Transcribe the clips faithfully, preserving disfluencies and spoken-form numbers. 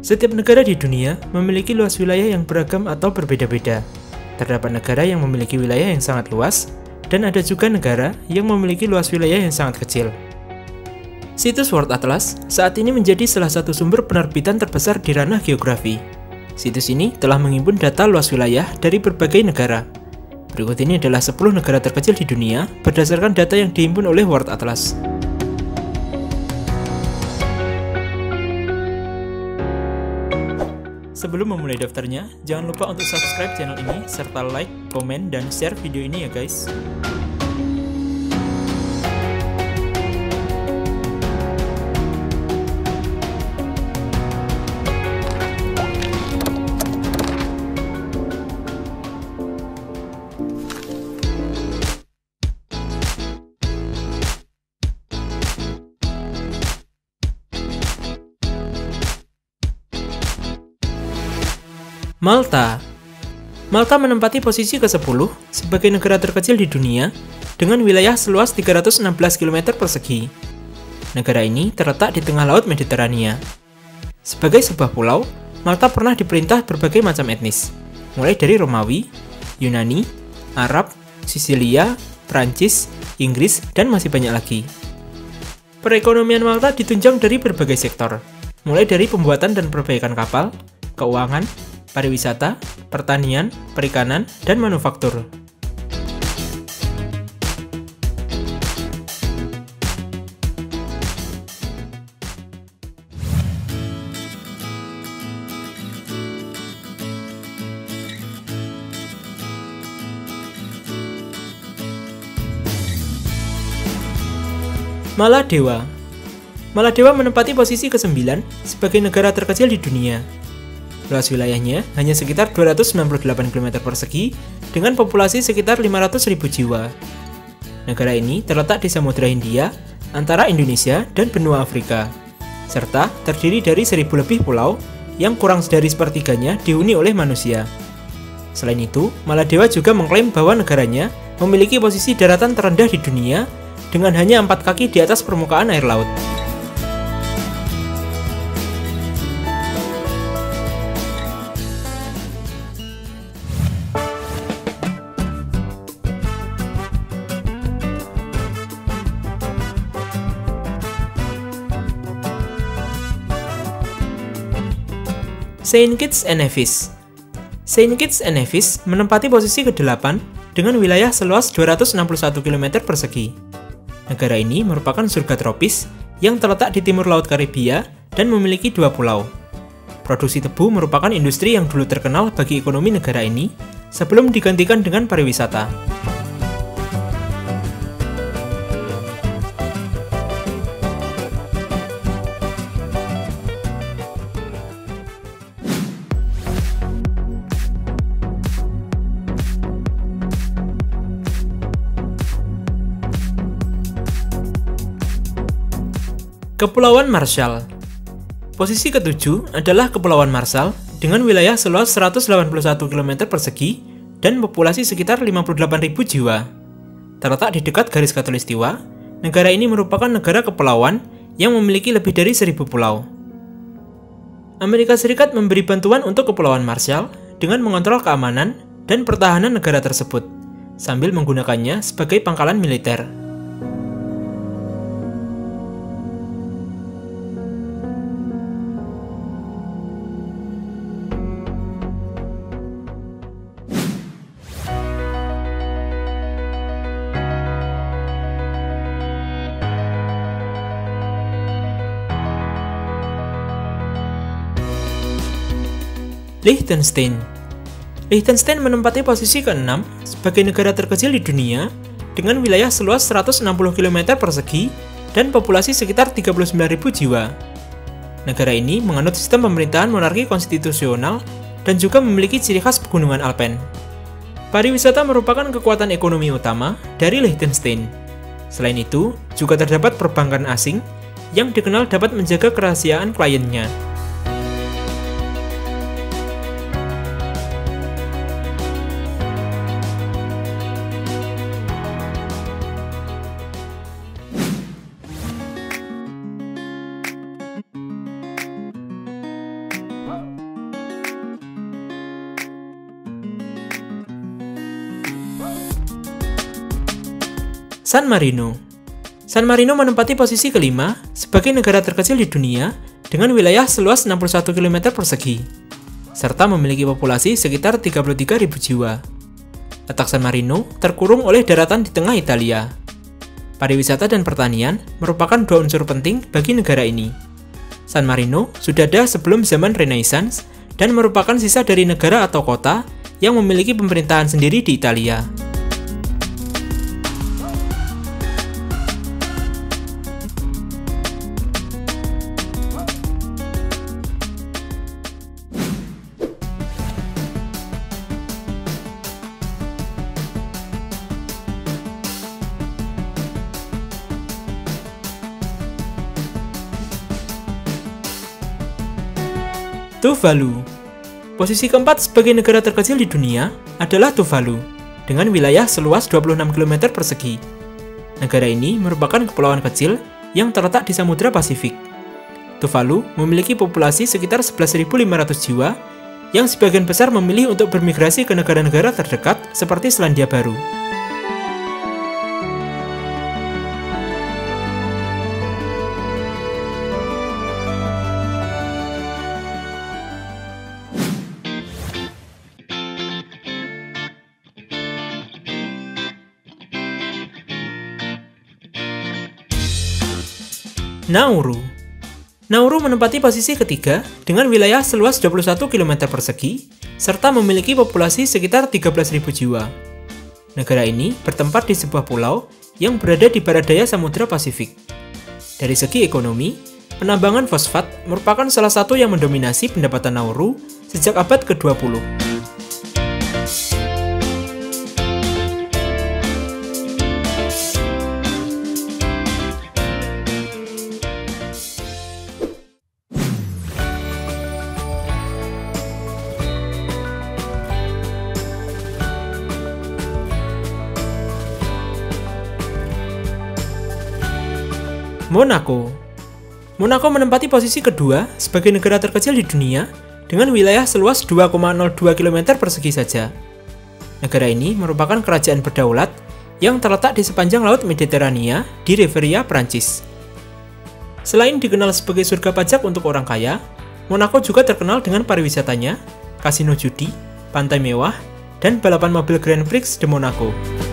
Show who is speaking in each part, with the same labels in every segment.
Speaker 1: Setiap negara di dunia memiliki luas wilayah yang beragam atau berbeda-beda. Terdapat negara yang memiliki wilayah yang sangat luas, dan ada juga negara yang memiliki luas wilayah yang sangat kecil. Situs World Atlas saat ini menjadi salah satu sumber penerbitan terbesar di ranah geografi. Situs ini telah menghimpun data luas wilayah dari berbagai negara. Berikut ini adalah sepuluh negara terkecil di dunia berdasarkan data yang dihimpun oleh World Atlas. Sebelum memulai daftarnya, jangan lupa untuk subscribe channel ini, serta like, komen, dan share video ini ya guys. Malta. Malta menempati posisi kesepuluh sebagai negara terkecil di dunia dengan wilayah seluas tiga ratus enam belas kilometer persegi. Negara ini terletak di tengah laut Mediterania. Sebagai sebuah pulau, Malta pernah diperintah berbagai macam etnis, mulai dari Romawi, Yunani, Arab, Sisilia, Prancis, Inggris, dan masih banyak lagi. Perekonomian Malta ditunjang dari berbagai sektor, mulai dari pembuatan dan perbaikan kapal, keuangan, pariwisata, pertanian, perikanan, dan manufaktur. Maladewa. Maladewa menempati posisi kesembilan sebagai negara terkecil di dunia. Luas wilayahnya hanya sekitar dua ratus sembilan puluh delapan kilometer persegi dengan populasi sekitar lima ratus ribu jiwa. Negara ini terletak di Samudra Hindia antara Indonesia dan benua Afrika, serta terdiri dari seribu lebih pulau yang kurang dari sepertiganya dihuni oleh manusia. Selain itu, Maladewa juga mengklaim bahwa negaranya memiliki posisi daratan terendah di dunia dengan hanya empat kaki di atas permukaan air laut. Saint Kitts and Nevis. Saint Kitts and Nevis menempati posisi kedelapan dengan wilayah seluas dua ratus enam puluh satu kilometer persegi. Negara ini merupakan surga tropis yang terletak di timur Laut Karibia dan memiliki dua pulau. Produksi tebu merupakan industri yang dulu terkenal bagi ekonomi negara ini sebelum digantikan dengan pariwisata. Kepulauan Marshall. Posisi ketujuh adalah Kepulauan Marshall dengan wilayah seluas seratus delapan puluh satu kilometer persegi dan populasi sekitar lima puluh delapan ribu jiwa. Terletak di dekat garis khatulistiwa, negara ini merupakan negara kepulauan yang memiliki lebih dari seribu pulau. Amerika Serikat memberi bantuan untuk Kepulauan Marshall dengan mengontrol keamanan dan pertahanan negara tersebut, sambil menggunakannya sebagai pangkalan militer. Liechtenstein. Liechtenstein menempati posisi keenam sebagai negara terkecil di dunia dengan wilayah seluas seratus enam puluh kilometer persegi dan populasi sekitar tiga puluh sembilan ribu jiwa. Negara ini menganut sistem pemerintahan monarki konstitusional dan juga memiliki ciri khas pegunungan Alpen. Pariwisata merupakan kekuatan ekonomi utama dari Liechtenstein. Selain itu, juga terdapat perbankan asing yang dikenal dapat menjaga kerahasiaan kliennya. San Marino. San Marino menempati posisi kelima sebagai negara terkecil di dunia dengan wilayah seluas enam puluh satu kilometer persegi, serta memiliki populasi sekitar tiga puluh tiga ribu jiwa. Letak San Marino terkurung oleh daratan di tengah Italia. Pariwisata dan pertanian merupakan dua unsur penting bagi negara ini. San Marino sudah ada sebelum zaman Renaissance dan merupakan sisa dari negara atau kota yang memiliki pemerintahan sendiri di Italia. Tuvalu. Posisi keempat sebagai negara terkecil di dunia adalah Tuvalu, dengan wilayah seluas dua puluh enam kilometer persegi. Negara ini merupakan kepulauan kecil yang terletak di Samudra Pasifik. Tuvalu memiliki populasi sekitar sebelas ribu lima ratus jiwa, yang sebagian besar memilih untuk bermigrasi ke negara-negara terdekat seperti Selandia Baru. Nauru. Nauru menempati posisi ketiga dengan wilayah seluas dua puluh satu kilometer persegi serta memiliki populasi sekitar tiga belas ribu jiwa. Negara ini bertempat di sebuah pulau yang berada di barat daya Samudra Pasifik. Dari segi ekonomi, penambangan fosfat merupakan salah satu yang mendominasi pendapatan Nauru sejak abad ke dua puluh. Monaco. Monaco menempati posisi kedua sebagai negara terkecil di dunia dengan wilayah seluas dua koma nol dua kilometer persegi saja. Negara ini merupakan kerajaan berdaulat yang terletak di sepanjang Laut Mediterania di Riviera, Prancis. Selain dikenal sebagai surga pajak untuk orang kaya, Monaco juga terkenal dengan pariwisatanya, kasino judi, pantai mewah, dan balapan mobil Grand Prix de Monaco.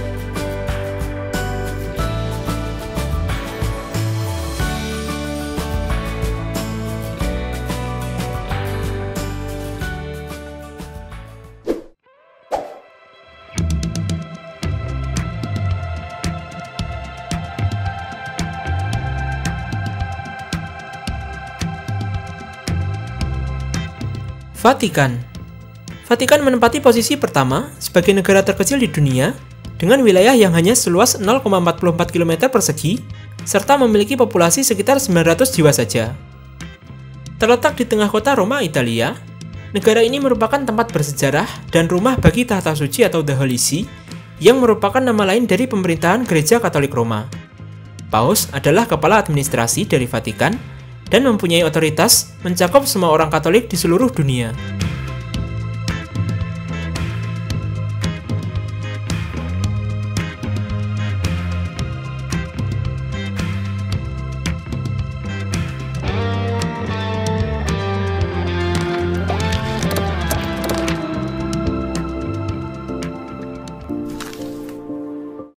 Speaker 1: Vatikan. Vatikan menempati posisi pertama sebagai negara terkecil di dunia dengan wilayah yang hanya seluas nol koma empat empat kilometer persegi serta memiliki populasi sekitar sembilan ratus jiwa saja. Terletak di tengah kota Roma, Italia, negara ini merupakan tempat bersejarah dan rumah bagi tahta suci atau The Holy See yang merupakan nama lain dari pemerintahan Gereja Katolik Roma. Paus adalah kepala administrasi dari Vatikan dan mempunyai otoritas mencakup semua orang Katolik di seluruh dunia.